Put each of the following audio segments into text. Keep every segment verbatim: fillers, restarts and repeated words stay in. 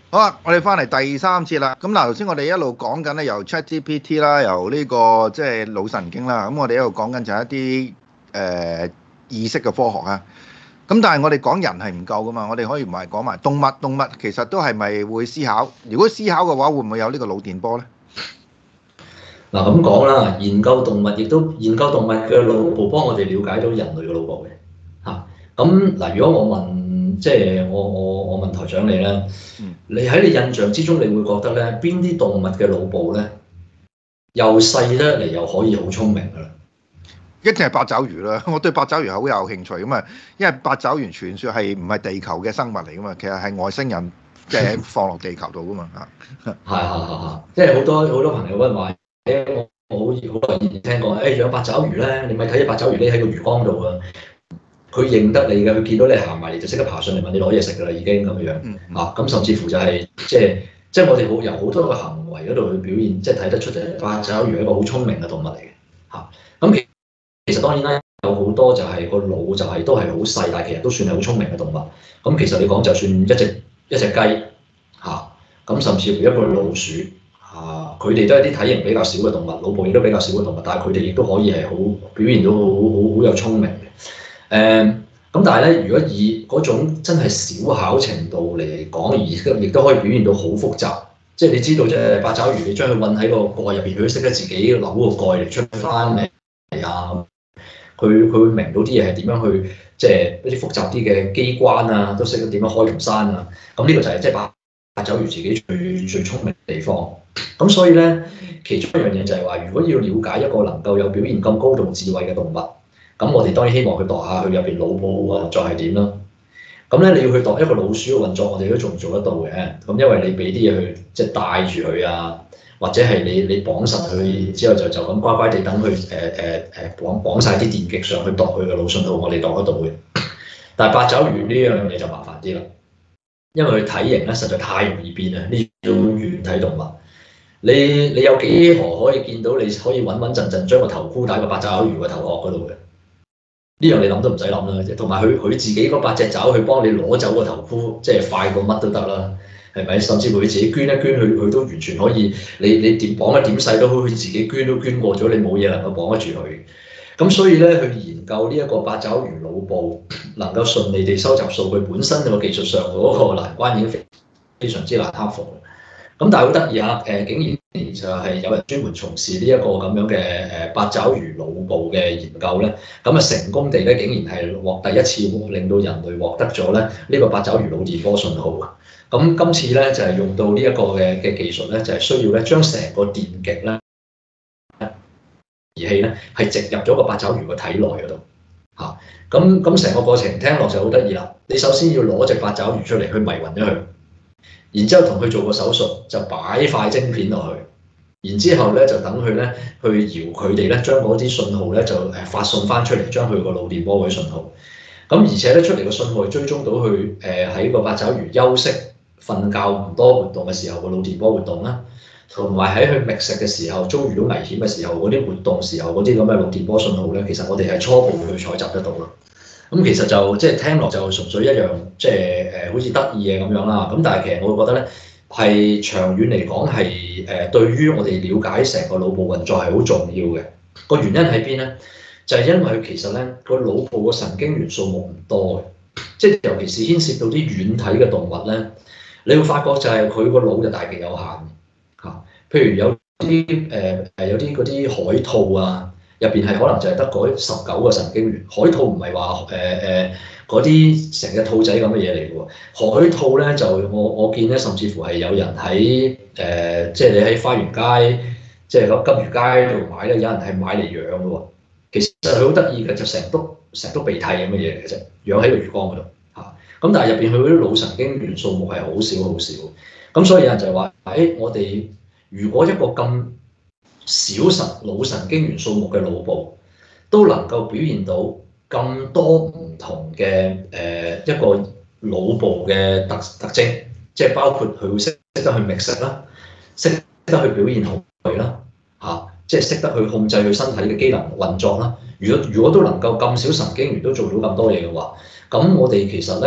好啊，我哋翻嚟第三節啦。咁嗱，頭先我哋一路講緊咧，由 ChatGPT 啦，由呢、個即係腦神經啦。咁我哋一路講緊就係一啲誒、呃意識嘅科學啊。咁但係我哋講人係唔夠噶嘛，我哋可以唔係講埋動物，動物其實都係咪會思考？如果思考嘅話，會唔會有呢個腦電波咧？ 嗱咁講啦，研究動物亦都研究動物嘅腦部，幫我哋了解到人類嘅腦部嘅嚇。咁嗱，如果我問，即係我我我問台長你咧， 嗯， 你喺你印象之中，你會覺得咧邊啲動物嘅腦部咧又細得嚟又可以好聰明㗎啦？ 一定係八爪魚啦。我對八爪魚好有興趣咁啊，因為八爪魚傳說係唔係地球嘅生物嚟噶嘛，其實係外星人即係放落地球度噶嘛嚇。 係係係係，即係好多好多朋友問話，誒我我好似好多人聽過，誒養八爪魚咧，你咪睇隻八爪魚匿喺個魚缸度啊！佢認得你嘅，佢見到你行埋嚟就識得爬上嚟問你攞嘢食㗎啦，已經咁樣嗯嗯啊！咁甚至乎就係、即係即係我哋好由好多個行為嗰度去表現，即係睇得出就係八爪魚係一個好聰明嘅動物嚟嘅嚇。咁、其其實當然啦，有好多就係個腦就係都係好細，但係其實都算係好聰明嘅動物。咁其實你講就算一隻一隻雞嚇，咁、甚至乎一個老鼠。啊！佢哋都係啲體型比較少嘅動物，腦部亦都比較少嘅動物，但係佢哋亦都可以係好表現到好好好有聰明嘅。誒、咁但係咧，如果以嗰種真係小巧程度嚟講，而亦都可以表現到好複雜。即係你知道，即係八爪魚，你將佢韞喺個蓋入邊，佢都識得自己扭個蓋嚟出翻嚟啊！佢佢會明到啲嘢係點樣去，即係一啲複雜啲嘅機關啊，都識得點樣開條山啊！咁呢個就係即係八八爪魚自己最最聰明嘅地方。咁所以咧，其中一樣嘢就係話，如果要了解一個能夠有表現咁高度智慧嘅動物，咁我哋當然希望佢度下佢入邊腦部運作係點啦。咁咧，你要去度一個老鼠嘅運作，我哋都仲做得到嘅。咁因為你俾啲嘢去即係帶住佢啊，或者係你你綁實佢之後就就咁乖乖地等佢誒誒誒綁綁曬啲電極上去度佢嘅腦信號，我哋度得到嘅。但係八爪魚呢樣嘢就麻煩啲啦，因為佢體型咧實在太容易變啦，呢種軟體動物。你你有幾何可以見到你可以穩穩陣陣將個頭箍喺個八爪魚個頭殼嗰度嘅？呢樣你諗都唔使諗啦，同埋佢佢自己嗰八隻爪去幫你攞走個頭箍，即係快過乜都得啦，係咪？甚至乎佢自己捐一捐，佢佢都完全可以，你你點綁一點細都好，佢自己捐都捐過咗，你冇嘢能夠綁得住佢。咁所以咧，去研究呢一個八爪魚腦部能夠順利地收集數據，本身個技術上嗰個難關已經非常之難克服。咁但係好得意啊！誒，竟然就係有人專門從事呢一個咁樣嘅誒八爪魚腦部嘅研究咧，咁啊成功地咧，竟然係獲第一次令到人類獲得咗咧呢個八爪魚腦電波信號啊！咁今次咧就係用到呢一個嘅嘅技術咧，就係需要咧將成個電極咧儀器咧係植入咗個八爪魚個體內嗰度嚇。咁咁成個過程聽落就好得意啦！你首先要攞隻八爪魚出嚟去迷暈咗佢。然之後同佢做個手術，就擺塊晶片落去，然之後咧就等佢咧去搖佢哋咧，將嗰啲信號咧就誒發送翻出嚟，將佢個腦電波嗰啲信號。咁而且咧出嚟個信號係追蹤到佢誒喺個八爪魚休息、瞓覺唔多活動嘅時候個腦電波活動啦，同埋喺佢覓食嘅時候遭遇到危險嘅時候嗰啲活動時候嗰啲咁嘅腦電波信號咧，其實我哋係初步去採集得到咯。咁其實就即係聽落就純粹一樣，即係誒好似得意嘅咁樣啦。咁但係其實我會覺得咧，係長遠嚟講係誒對於我哋了解成個腦部運作係好重要嘅。個原因喺邊咧？就係因為其實咧個腦部個神經元數目唔多嘅，即係尤其是牽涉到啲軟體嘅動物咧，你會發覺就係佢個腦就大極有限嚇。譬如有啲誒誒有啲嗰啲海兔啊。入邊係可能就係得嗰十九個神經元，海兔唔係話誒誒嗰啲成隻兔仔咁嘅嘢嚟嘅喎。海兔咧就我我見咧，甚至乎係有人喺誒、呃，即係你喺花園街，即係嗰金魚街度買咧，有人係買嚟養嘅喎。其實佢好得意嘅，就成篤成篤鼻涕咁嘅嘢嚟嘅啫，養喺個魚缸嗰度嚇。咁但係入邊佢嗰啲腦神經元數目係好少好少。咁所以有人就係話：誒、欸，我哋如果一個咁小神腦神經元數目嘅腦部都能夠表現到咁多唔同嘅誒、呃、一個腦部嘅特特徵，即係包括佢會識識得去覓食啦，識得去表現恐懼啦，嚇、啊，即係識得去控制佢身體嘅機能運作啦。如果如果都能夠咁少神經元都做到咁多嘢嘅話，咁我哋其實咧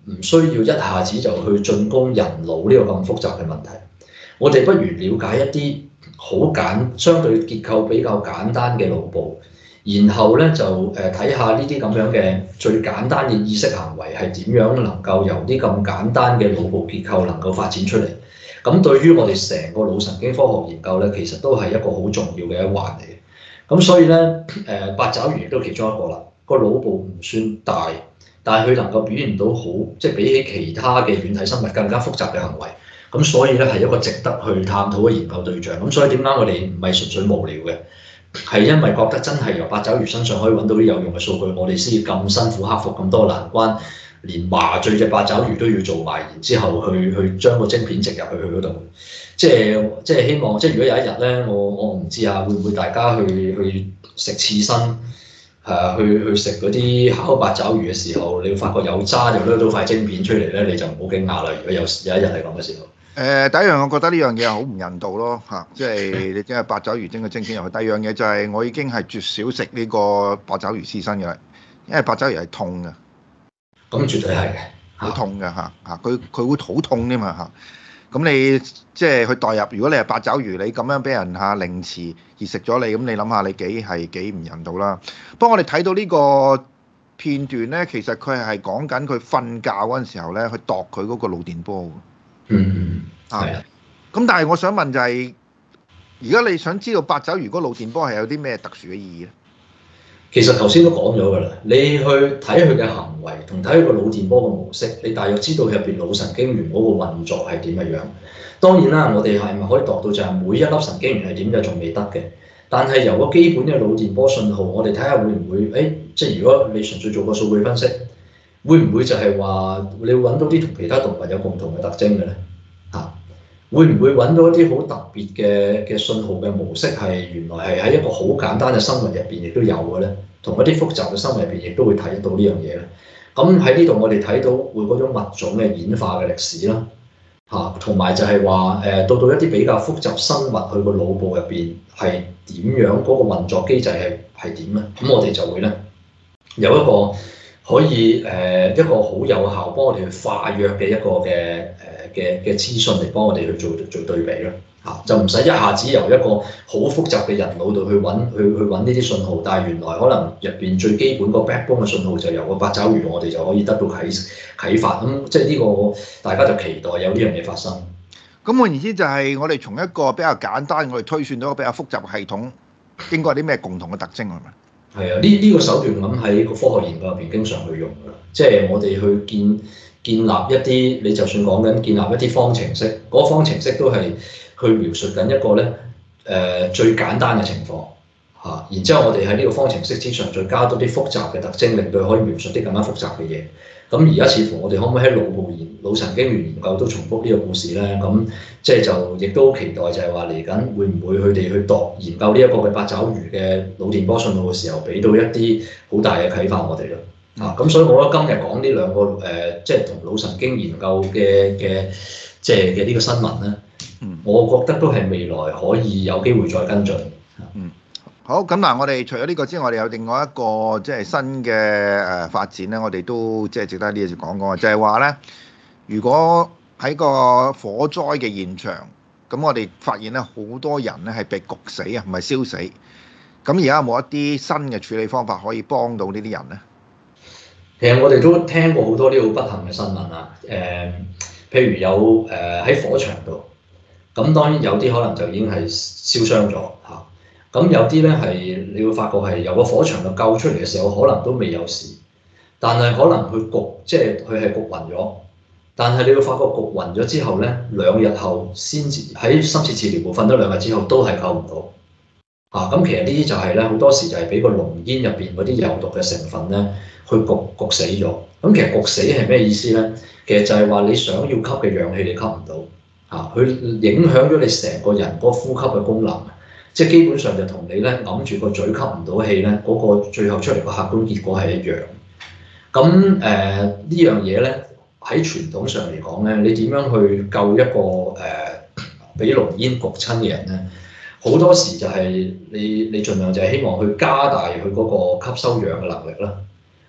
唔需要一下子就去進攻人腦呢個咁複雜嘅問題。我哋不如了解一啲好簡相對結構比較簡單嘅腦部，然後咧就誒睇下呢啲咁樣嘅最簡單嘅意識行為係點樣能夠由啲咁簡單嘅腦部結構能夠發展出嚟。咁對於我哋成個腦神經科學研究咧，其實都係一個好重要嘅一環嚟嘅。咁所以咧誒八爪魚亦都其中一個啦，個腦部唔算大，但係佢能夠表現到好，即係比起其他嘅軟體生物更加複雜嘅行為。咁所以咧係一個值得去探討嘅研究對象。咁所以點解我哋唔係純粹無聊嘅，係因為覺得真係由八爪魚身上可以揾到啲有用嘅數據，我哋先至咁辛苦克服咁多難關，連麻醉隻八爪魚都要做埋，然之後去去將個晶片植入去佢嗰度。即係即係希望，即係如果有一日咧，我我唔知啊，會唔會大家去去食刺身？係啊，去去食嗰啲烤八爪魚嘅時候，你會發覺有渣就攞到塊晶片出嚟咧，你就唔好驚訝啦。如果有有一日係咁嘅時候，誒、 呃、第一樣我覺得呢樣嘢係好唔人道咯嚇，即係你真係八爪魚整個晶片入去。第二樣嘢就係我已經係絕少食呢個八爪魚刺身嘅啦，因為八爪魚係痛嘅。 咁絕對係嘅， 好痛嘅嚇嚇，佢佢會好痛添嘛嚇。咁你即係去代入，如果你係八爪魚，你咁樣俾人嚇凌遲而食咗你，咁你諗下你幾係幾唔人道啦。不過我哋睇到呢個片段咧，其實佢係講緊佢瞓覺嗰陣時候咧，去度佢嗰個腦電波。 嗯嗯， 係啊。咁但係我想問就係、是，而家你想知道八爪魚嗰腦電波係有啲咩特殊嘅意義咧？ 其實頭先都講咗㗎啦，你去睇佢嘅行為同睇佢個腦電波嘅模式，你大約知道入邊腦神經元嗰個運作係點嘅樣。當然啦，我哋係咪可以度到就係每一粒神經元係點就仲未得嘅。但係由個基本嘅腦電波信號，我哋睇下會唔會誒，即係如果你純粹做個數據分析，會唔會就係話你會揾到啲同其他動物有共同嘅特徵嘅咧？嚇，會唔會揾到一啲好特別嘅嘅信號嘅模式係原來係喺一個好簡單嘅生物入邊亦都有嘅咧？同一啲複雜嘅生物入邊亦都會睇得到呢樣嘢咧。咁喺呢度我哋睇到會嗰種物種嘅演化嘅歷史啦，嚇，同埋就係話誒到到一啲比較複雜生物佢個腦部入邊係點樣，嗰個運作機制係係點咧？咁我哋就會咧有一個可以誒、呃、一個好有效幫我哋去化約嘅一個嘅誒嘅嘅資訊嚟幫我哋去做做對比咯。嚇，就唔使一下子由一個好複雜嘅人腦度去揾去去揾呢啲信號，但係原來可能入邊最基本個 backbone 嘅信號就由個八爪魚，我哋就可以得到啟啟發。咁即係呢個大家就期待有呢樣嘢發生。 咁換言之就係我哋從一個比較簡單，我哋推算到一個比較複雜嘅系統，應該有啲咩共同嘅特徵係咪？ 係啊，呢呢、這個手段咁喺個科學研究入邊經常去用㗎啦，即係我哋去建建立一啲，你就算講緊建立一啲方程式，嗰、那個、方程式都係去描述緊一個咧誒、呃、最簡單嘅情況嚇，然之後我哋喺呢個方程式之上再加多啲複雜嘅特徵，令到佢可以描述啲更加複雜嘅嘢。咁而家似乎我哋可唔可以喺腦部研腦神經元研究都重複呢個故事咧？咁即係就亦都期待就係話嚟緊會唔會佢哋去度研究呢一個嘅八爪魚嘅腦電波信號嘅時候，俾到一啲好大嘅啟發我哋咯。啊，咁所以我覺得今日講呢兩個誒、呃，即係同腦神經研究嘅嘅即係嘅呢個新聞咧，嗯、我覺得都係未來可以有機會再跟進。 嗯，好，咁嗱，我哋除咗呢個之外，我哋有另外一個即係新嘅誒發展咧，我哋都即係值得呢嘢講講，就係話咧，如果喺個火災嘅現場，咁我哋發現咧好多人咧係被焗死啊，唔係燒死。咁而家有冇一啲新嘅處理方法可以幫到呢啲人咧？ 其實我哋都聽過好多啲好不幸嘅新聞啊，誒、呃，譬如有誒喺、呃、火場度，咁當然有啲可能就已經係燒傷咗嚇，咁有啲咧係你會發覺係由個火場度救出嚟嘅時候，可能都未有事，但係可能佢焗，即係佢係焗暈咗，但係你會發覺焗暈咗之後咧，兩日後先至喺深切治療部瞓咗兩日之後都係救唔到。啊，咁其實呢啲就係咧，好多時就係俾個濃煙入邊嗰啲有毒嘅成分咧，去焗焗死咗。咁其實焗死係咩意思咧？其實就係話你想要吸嘅氧氣你吸唔到，啊，佢影響咗你成個人嗰個呼吸嘅功能，即係基本上就同你咧揞住個嘴吸唔到氣咧，嗰個最後出嚟個客觀結果係一樣。咁誒、呃、呢樣嘢咧喺傳統上嚟講咧，你點樣去救一個誒俾濃煙焗親嘅人咧？好多時就係你你盡量就係希望去加大佢嗰個吸收氧嘅能力啦，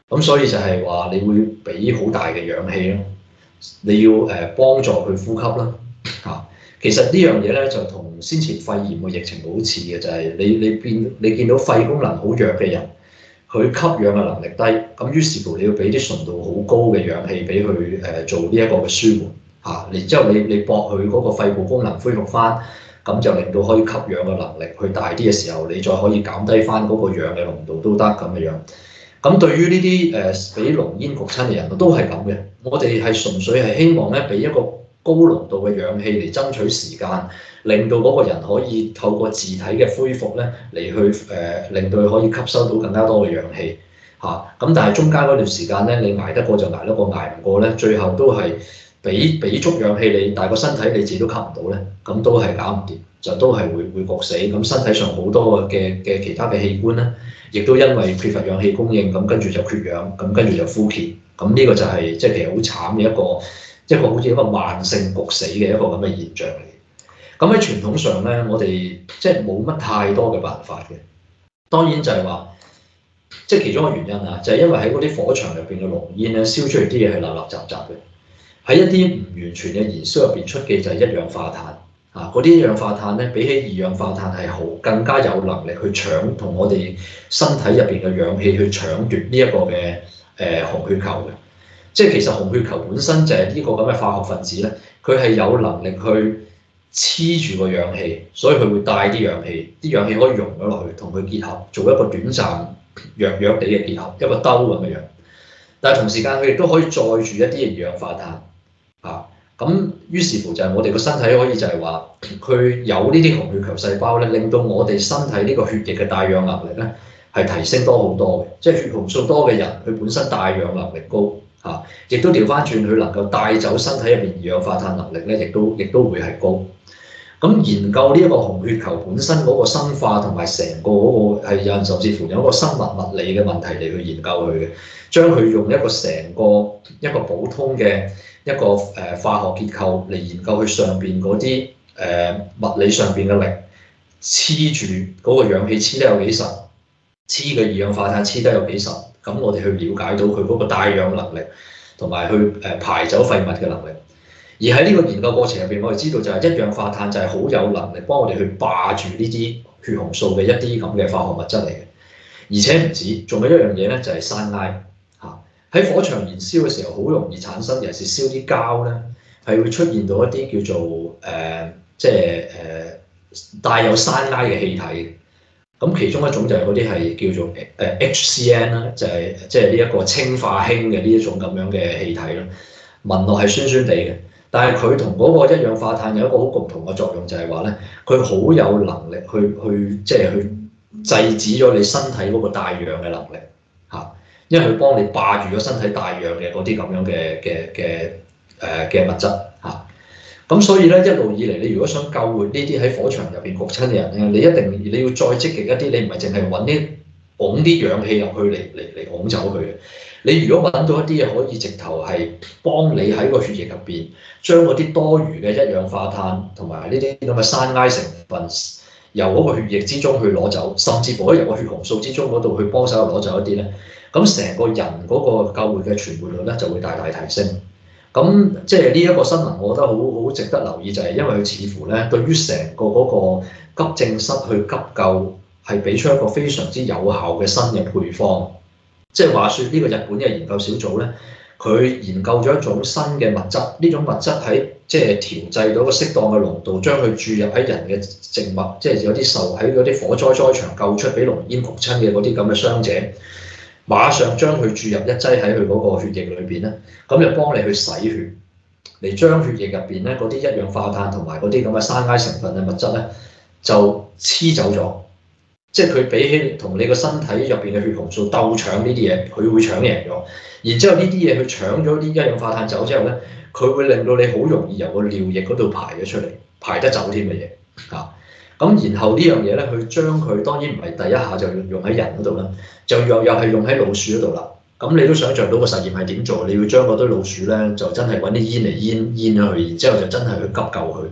咁所以就係話你會俾好大嘅氧氣咯，你要誒幫助佢呼吸啦嚇。其實呢樣嘢咧就同先前肺炎嘅疫情好似嘅，就係、是、你你變你見到肺功能好弱嘅人，佢吸氧嘅能力低，咁於是乎你要俾啲純度好高嘅氧氣俾佢誒做呢一個嘅舒緩嚇，然之後你你駁佢嗰個肺部功能恢復翻，咁就令到可以吸氧嘅能力去大啲嘅時候，你再可以減低翻嗰個氧嘅濃度都得咁嘅樣。咁對於呢啲誒俾濃煙焗親嘅人都係咁嘅，我哋係純粹係希望咧俾一個高濃度嘅氧氣嚟爭取時間，令到嗰個人可以透過自體嘅恢復咧嚟去誒、呃、令到佢可以吸收到更加多嘅氧氣嚇。咁、啊、但係中間嗰段時間咧，你捱得過就捱得過，捱唔過咧，最後都係俾俾足氧氣你，但係個身體你自己都吸唔到咧，咁都係搞唔掂，就都係會會焗死。咁身體上好多嘅嘅其他嘅器官咧，亦都因為缺乏氧氣供應，咁跟住就缺氧，咁跟住就枯竭。咁呢個就係即係其實好慘嘅一個。一個好似一個慢性焗死嘅一個咁嘅現象嚟。咁喺傳統上咧，我哋即係冇乜太多嘅辦法嘅。當然就係話，即係其中一個原因啊，就係因為喺嗰啲火場入邊嘅濃煙咧，燒出嚟啲嘢係立立雜雜嘅。喺一啲唔完全嘅燃燒入邊出嘅就係一氧化碳啊。嗰啲一氧化碳咧，比起二氧化碳係好更加有能力去搶同我哋身體入邊嘅氧氣去搶奪呢一個嘅誒、呃、紅血球嘅。即係其實紅血球本身就係呢個咁嘅化學分子咧，佢係有能力去黐住個氧氣，所以佢會帶啲氧氣，啲氧氣可以溶咗落去，同佢結合，做一個短暫弱弱地嘅結合，一個兜咁嘅樣。但係同時間佢亦都可以載住一啲二氧化碳啊。咁於是乎就係我哋個身體可以就係話，佢有呢啲紅血球細胞咧，令到我哋身體呢個血液嘅帶氧能力咧係提升多好多嘅。即係血紅素多嘅人，佢本身帶氧能力高。啊！亦都調翻轉，佢能夠帶走身體入邊二氧化碳能力咧，亦都亦都會係高。咁研究呢一個紅血球本身嗰個生化同埋成個嗰個係有人甚至乎有一個生物物理嘅問題嚟去研究佢嘅，將佢用一個成個一個普通嘅一個誒化學結構嚟研究佢上邊嗰啲誒物理上邊嘅力黐住嗰個氧氣黐得有幾實，黐嘅二氧化碳黐得有幾實。咁我哋去了解到佢嗰個帶氧能力，同埋去誒排走廢物嘅能力。而喺呢個研究過程入邊，我哋知道就係一氧化碳就係好有能力幫我哋去霸住呢啲血紅素嘅一啲咁嘅化學物質嚟嘅。而且唔止，仲有一樣嘢咧，就係山埃嚇。喺火場燃燒嘅時候，好容易產生，尤其是燒啲膠咧，係會出現到一啲叫做誒、呃，即係誒、呃、帶有山埃嘅氣體。咁其中一種就係嗰啲係叫做誒 H C N 啦，就係即係呢一個氰化氫嘅呢一種咁樣嘅氣體咯。聞落係酸酸地嘅，但係佢同嗰個一氧化碳有一個好共同嘅作用，就係話咧，佢好有能力去去即係去制止咗你身體嗰個帶氧嘅能力嚇，因為佢幫你霸住咗身體帶氧嘅嗰啲咁樣嘅嘅嘅誒嘅物質嚇。咁所以咧，一路以嚟，你如果想救活呢啲喺火場入邊焗親嘅人咧，你一定你要再積極一啲，你唔係淨係揾啲拱啲氧氣入去嚟嚟嚟拱走佢嘅。你如果揾到一啲嘢可以直頭係幫你喺個血液入邊將嗰啲多餘嘅一氧化碳同埋呢啲咁嘅山埃成分由嗰個血液之中去攞走，甚至乎可以由個血紅素之中嗰度去幫手攞走一啲咧，咁成個人嗰個救活嘅存活率咧就會大大提升。咁即係呢一個新聞，我覺得好好值得留意，就係因為佢似乎咧對於成個嗰個急症室去急救係俾出一個非常之有效嘅新嘅配方。即係話説呢個日本嘅研究小組咧，佢研究咗一種新嘅物質，呢種物質喺即係調製到個適當嘅濃度，將佢注入喺人嘅靜脈，即係有啲受喺嗰啲火災災場救出俾濃煙焗親嘅嗰啲咁嘅傷者。馬上將佢注入一劑喺佢嗰個血液裏邊咧，咁就幫你去洗血，嚟將血液入邊咧嗰啲一氧化碳同埋嗰啲咁嘅山埃成分嘅物質咧，就黐走咗。即係佢比起同你個身體入邊嘅血紅素鬥搶呢啲嘢，佢會搶贏咗。然之後呢啲嘢佢搶咗啲一氧化碳走之後咧，佢會令到你好容易由個尿液嗰度排咗出嚟，排得走添嘅嘢嚇。咁然後呢樣嘢咧，佢將佢當然唔係第一下就用用喺人嗰度啦，就又又係用喺老鼠嗰度啦。咁你都想像到個實驗係點做？你要將嗰堆老鼠咧，就真係揾啲煙嚟煙煙咗佢，然之後就真係去急救佢。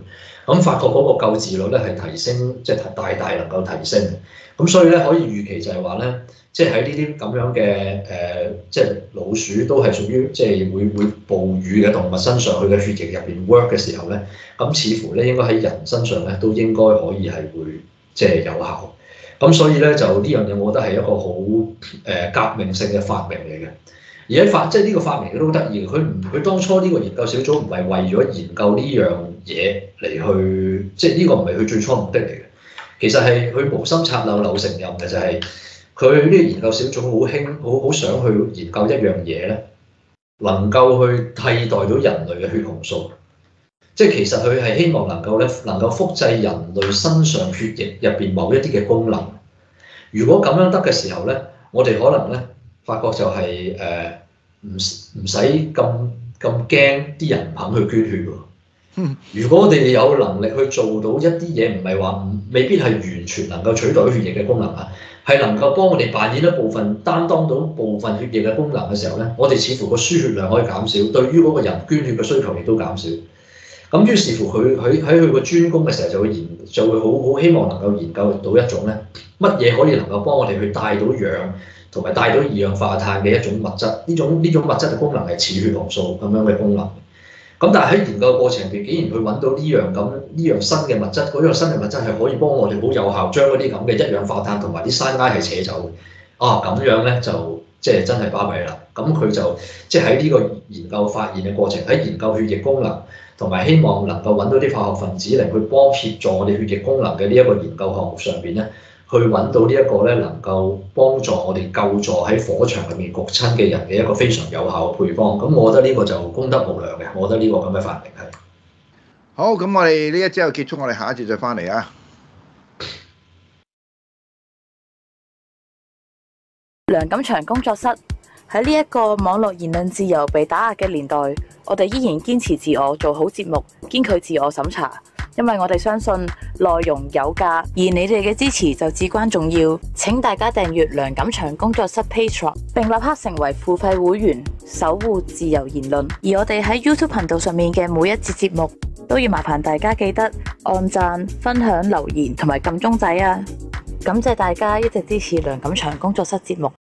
咁發覺嗰個救治率咧係提升，即係大大能夠提升。咁所以咧可以預期就係話咧，即係喺呢啲咁樣嘅誒、呃，即係老鼠都係屬於即係會會哺乳嘅動物身上，佢嘅血液入邊 work 嘅時候咧，咁似乎咧應該喺人身上咧都應該可以係會即係有效。咁所以咧就呢樣嘢，我覺得係一個好誒革命性嘅發明嚟嘅。而喺發即係呢個發明都好得意，佢唔佢當初呢個研究小組唔係為咗研究呢樣嘢嚟去，即係呢個唔係佢最初目的嚟嘅。其實係佢無心插柳柳成蔭嘅，就係佢呢個研究小組好興好好想去研究一樣嘢咧，能夠去替代到人類嘅血紅素。即係其實佢係希望能夠咧能夠複製人類身上血液入邊某一啲嘅功能。如果咁樣得嘅時候咧，我哋可能咧發覺就係誒唔唔使咁咁驚啲人唔肯去捐血喎。如果我哋有能力去做到一啲嘢，唔係話唔未必係完全能夠取代血液嘅功能啊，係能夠幫我哋扮演一部分、擔當到部分血液嘅功能嘅時候咧，我哋似乎個輸血量可以減少，對於嗰個人捐血嘅需求亦都減少。咁於是乎佢佢喺佢個專攻嘅時候就會研就會好好希望能夠研究到一種咧乜嘢可以能夠幫我哋去帶到氧同埋帶到二氧化碳嘅一種物質。呢種呢種物質嘅功能係似血紅素咁樣嘅功能。咁但係喺研究過程入邊，竟然去揾到呢樣咁呢樣新嘅物質，嗰樣新嘅物質係可以幫我哋好有效將嗰啲咁嘅一氧化碳同埋啲山埃係扯走嘅。啊，咁樣咧就即係真係巴閉啦。咁佢就即係喺呢個研究發現嘅過程，喺研究血液功能同埋希望能夠揾到啲化學分子嚟去幫協助我哋血液功能嘅呢一個研究項目上邊咧，去揾到呢一個咧能夠幫助我哋救助喺火場入面焗親嘅人嘅一個非常有效嘅配方。咁我覺得呢個就功德無量嘅，我覺得呢個咁嘅發明係好。咁我哋呢一節就結束，我哋下一節再翻嚟啊。 梁錦祥工作室。喺呢一個網絡言論自由被打壓嘅年代，我哋依然堅持自我，做好節目，堅拒自我審查，因為我哋相信內容有價，而你哋嘅支持就至關重要。請大家訂閱梁錦祥工作室 Patreon， 並立刻成為付費會員，守護自由言論。而我哋喺 YouTube 頻道上面嘅每一節節目，都要麻煩大家記得按讚、分享、留言同埋撳鐘仔啊！感謝大家一直支持梁錦祥工作室節目。